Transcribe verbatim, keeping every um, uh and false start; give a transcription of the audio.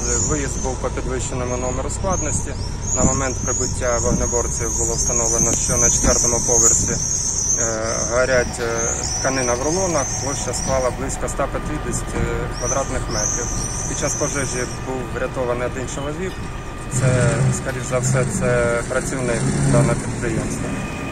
Виїзд був по підвищеному номеру складності. На момент прибуття вогнеборців було встановлено, що на четвертому поверсі е, горять тканина в рулонах, площа склала близько ста п'ятдесяти квадратних метрів. Під час пожежі був врятований один чоловік. Це, скоріш за все, це працівник даного підприємства.